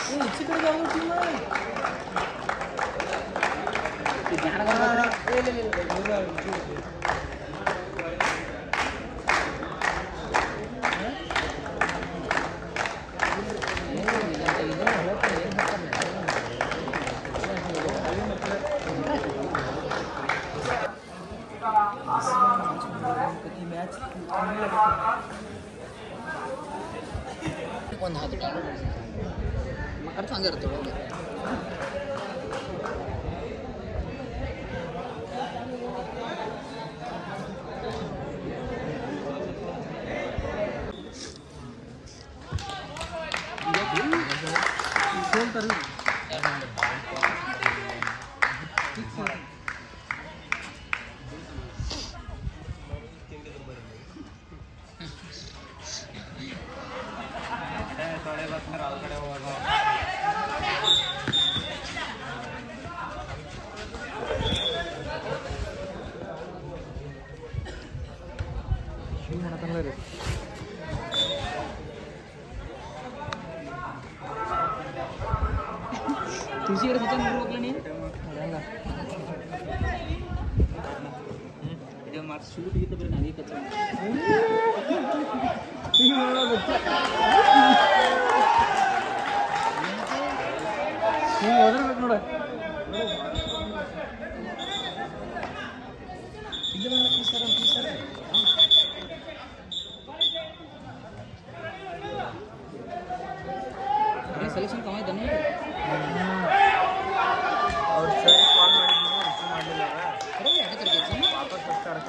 इच्छी कड़े जाओ टीम ध्यान ಒಂದು ಹಾಕಿ ಖರ್ಚು ಹಂಗೆ ಇರುತ್ತೆ तुझी इकडे सचिन रोकला नाही इथे मार शूट घेतो बरं नाही कच्चा ಓದರ್ಬೇಕು ನೋಡ ಸೆಲೆಕ್ಷನ್ ಕಮ್ಮ ಇದ್ದಾನೆ ಅವ್ರ ಸರ್ ಕಾಲ್ ಮಾಡಿದ್ರು ರಿಸೀವ್ ಮಾಡಲಿಲ್ಲ ಅರೆ ಯಾಕೆ ಕರೆದಿದ್ದೆ ವಾಪಸ್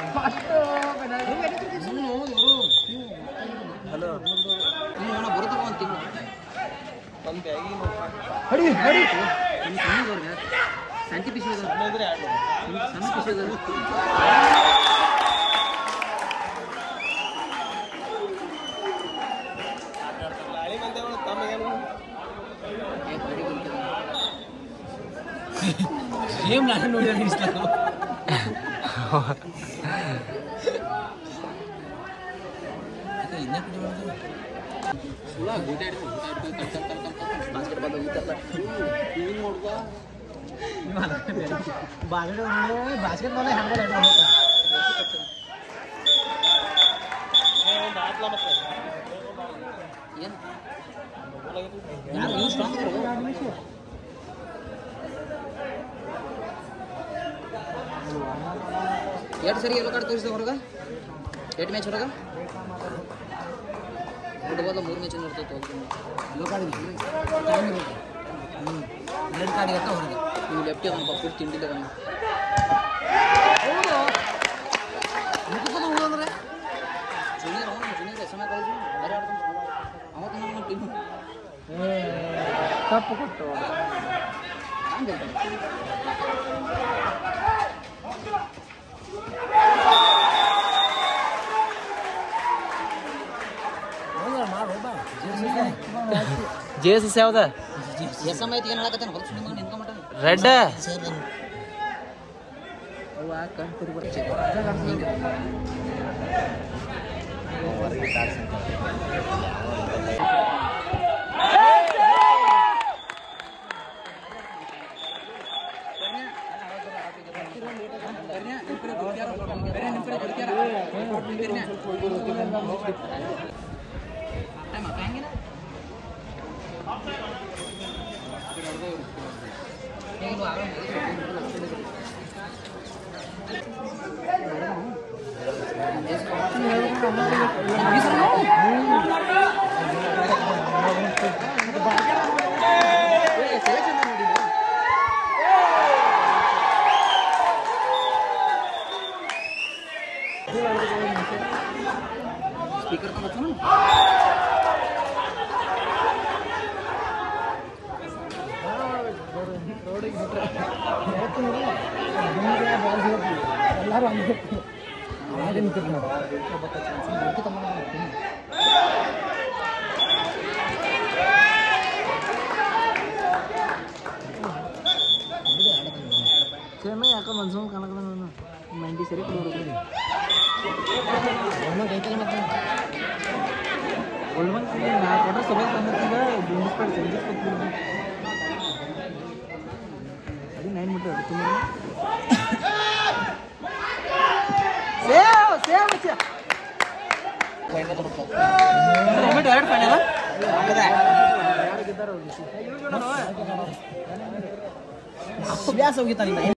ಹಲೋ ನೀವು ನಾನು ಬರುತ್ತೋ ಅಂತ ತಿಂಗಳು ನಮ್ಮ ಬ್ಯಾಗಿ ಹಡಿ ಹಡಿ ನಿಮ್ಮ ಸಣ್ಣದವ್ರು ಯಾರು ಶಾಂತಿ ಪಿಸಿದ್ರು ಅಂದ್ರೆ ಸಣ್ಣ ಪಿಸಿದ್ರು ಲಾಳಿ ಮಂದೆಗಳು ತಮ್ಮಗೇನು ಸೇಮ್ ನಾನು ನೋಡಿದ್ರೆ ಇಷ್ಟಲ್ಲ ಸುಳ್ಳ ಊಟ ಬಾಸ್ಕೆಟ್ಬಾಲ್ ಹೋಗಿತ್ತಲ್ಲ ಏನು ನೋಡ್ದ ಬಾಸ್ಕೆಟ್ಬಾಲ್ ಹ್ಯಾಂಡ್ಬಾಲ್ ಏನು ಸ್ಟ್ರಾಂಗ್ ಎಷ್ಟು ಸರಿ ಎಲ್ಲೋ ಕಾರ್ಡ್ ತೋರಿಸಿದ ಹೊರಗೆ ಎಷ್ಟು ಮ್ಯಾಚ್ ಹೊರಗೆ ಫುಟ್ಬಾಲ್ 3 ಮ್ಯಾಚ್ ಇರ್ತೈತೆ ಎಲ್ಲೋ ಕಾರ್ಡ್ ರೆಡ್ ಕಾರ್ಡ್ ಇರುತ್ತೆ ಹೊರಗೆ ನೀವು ಲೆಫ್ಟ್ ಒಂದು ಪಪ್ಪು ತಿಂಡಿಲ್ಲ ಅವನು ಹೌದು ಮುಖದ ಹುಡು ಅಂದರೆ junior S M A college ಬೇರೆ ಆಡ್ತಾನೆ ಅವತ್ತು ನಮ್ಮ ಟೀಮ್ ತಪ್ಪು ಕೊಟ್ಟು ಹಂಗೆ ಜೇಸಸ್ ಯಾವ್ದ ಎಸ್ ಎಮ್ ಐತಿ ಏನು ಹೇಳಕತ್ತಾನ ಹೊಲ ಸುಮ್ಮನೆ ನಿಂತ್ಕೊಂಡ್ಬಿಟ್ಟ ರೆಡ್ ಅವ ಕಣ್ತುರಿ ಬರ್ಚೆ स्पीकर तो बच्चों ना ಯಾಕೋ ಮನ್ಸೂನ್ ಕಾಣಕಲ್ಲ ನಾನು 90 ಸರಿ ಕೊಡೋದು ಅವನು ಕೈತಲ್ಲ ಮತ್ತೆ ಒಳ್ಳೆ ನಾ ಕೊಟ್ಟರೆ ಸಭೆ ತಂದಿದ್ದ 20 ಸಂಗೀತ ಕೊಡ್ತೀನಿ ವ್ಯಾಸ ಹೋಗಿತ್ತ